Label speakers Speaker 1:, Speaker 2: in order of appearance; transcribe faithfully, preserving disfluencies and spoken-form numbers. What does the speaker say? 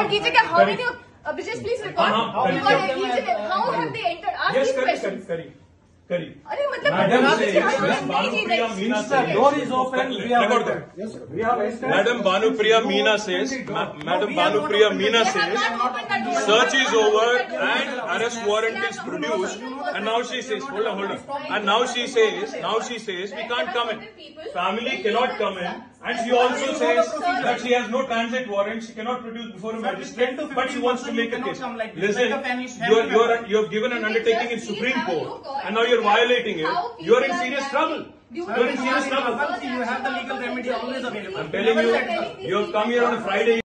Speaker 1: कीजिए क्या how many uh, just please record how have they entered? Ask
Speaker 2: yes,
Speaker 1: these
Speaker 2: correct,
Speaker 1: questions.
Speaker 2: correct, correct.
Speaker 1: अरे मतलब
Speaker 2: Madam
Speaker 1: says,
Speaker 2: door is open. We have entered. Yes, sir. We have entered. Madam Bhanupriya Meena says, Madam Bhanupriya Meena says, search is over and arrest warrant is produced. And now she says, hold on, hold on. And now she says, now she says, we can't come in. Family cannot come in. And she also says that she has no transit warrant. She cannot produce before a magistrate, but she wants to make a case. Listen, you are, you are, you have given an undertaking in Supreme Court, and now you are violating it. You are in serious trouble. You are in serious trouble.
Speaker 3: You have the legal remedy always available.
Speaker 2: I am telling you, you have come here on a Friday.